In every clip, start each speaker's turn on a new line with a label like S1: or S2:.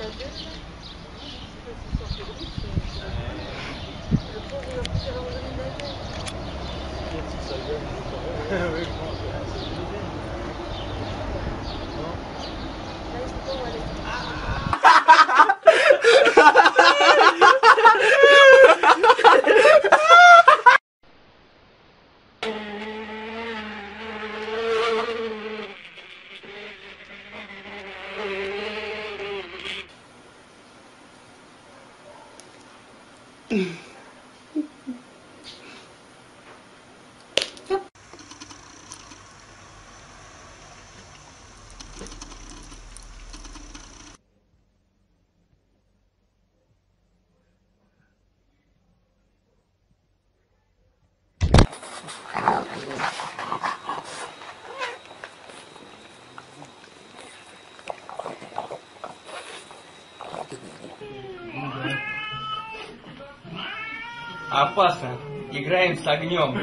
S1: Опасно. Играем с огнем.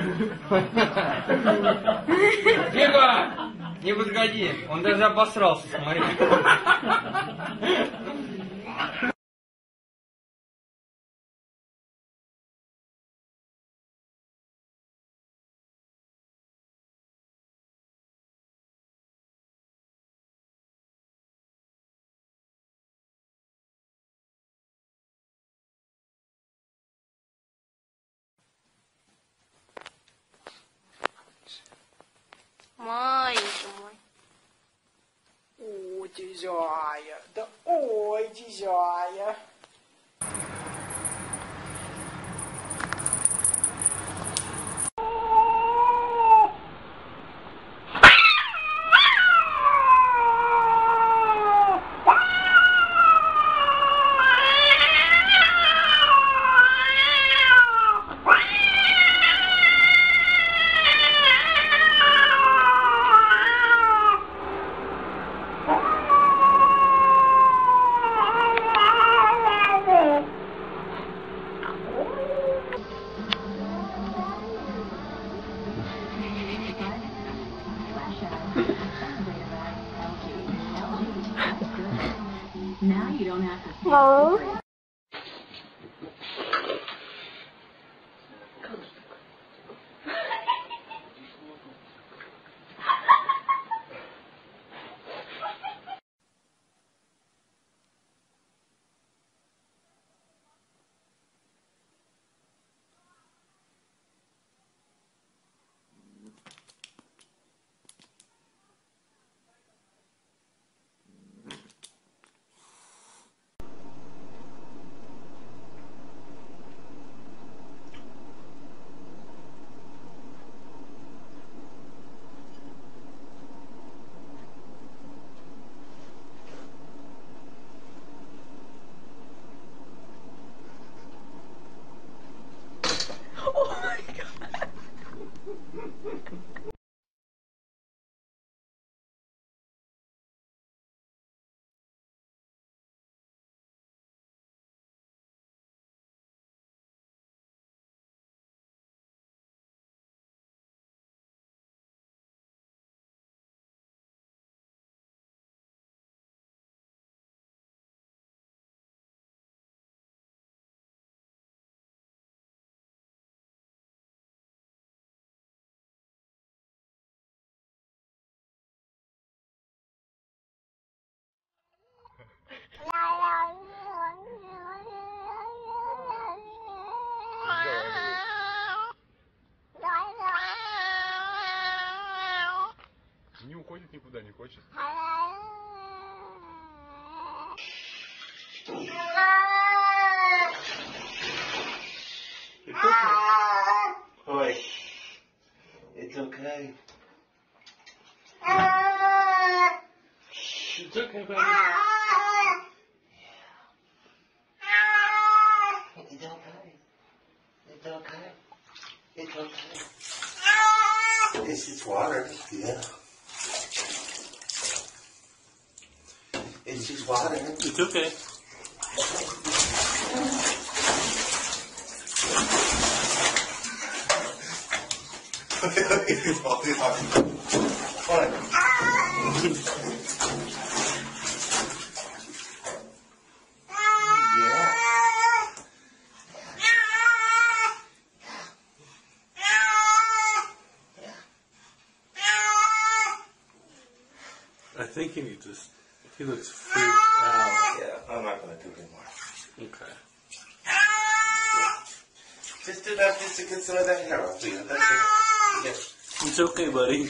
S1: Тихо! Не подходи. Он даже обосрался, смотри.
S2: Маленький мой.
S3: О, дизяя, да ой, дизяя.
S4: Now you don't have to.
S2: Hello?
S5: Не уходит никуда, не хочет.
S6: Oi. It's okay.
S5: It's okay, baby.
S6: It's okay. It's okay. It's okay. It's just water. Yeah. It's just water.
S5: It's okay.
S7: I think he needs this. He looks freaked out.
S6: Yeah, I'm not gonna do it anymore.
S7: Okay.
S6: Just do that just to get some of that hair off you. That's it. Yeah.
S7: It's okay, buddy.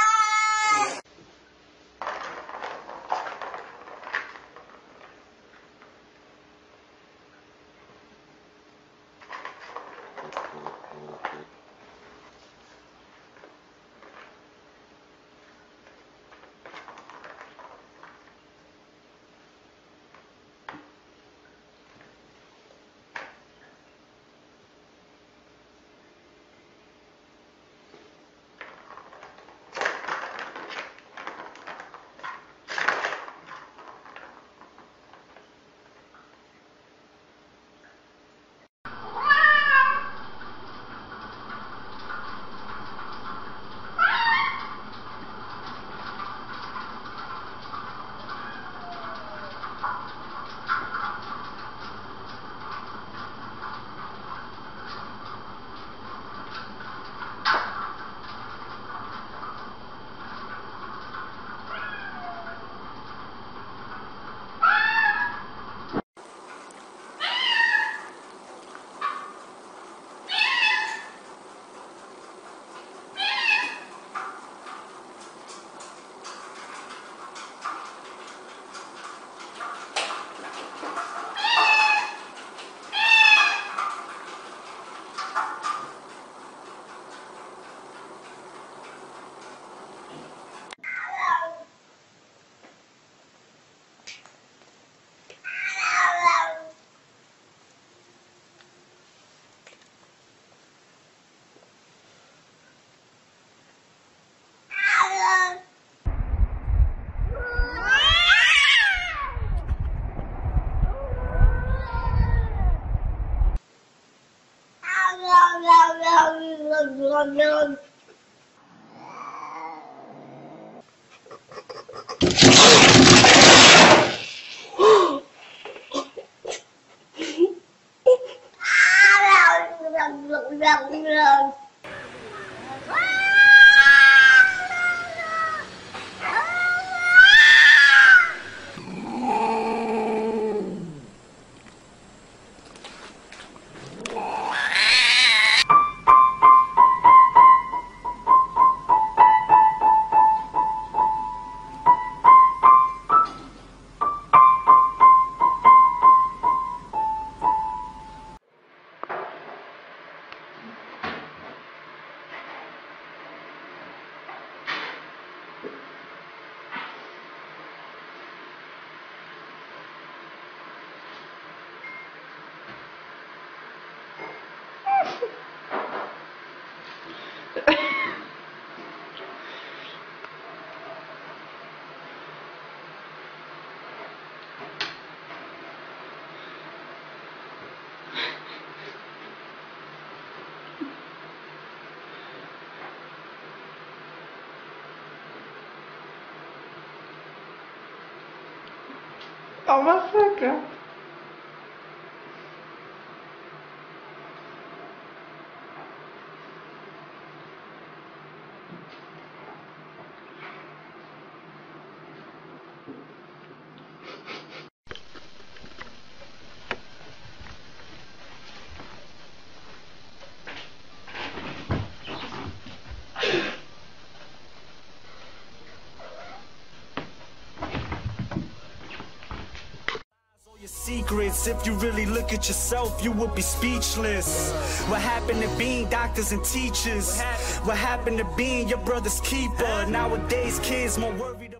S3: Oh, my fucker.
S8: Secrets, if you really look at yourself, you would be speechless. What happened to being doctors and teachers? What happened to being your brother's keeper? Nowadays kids more worried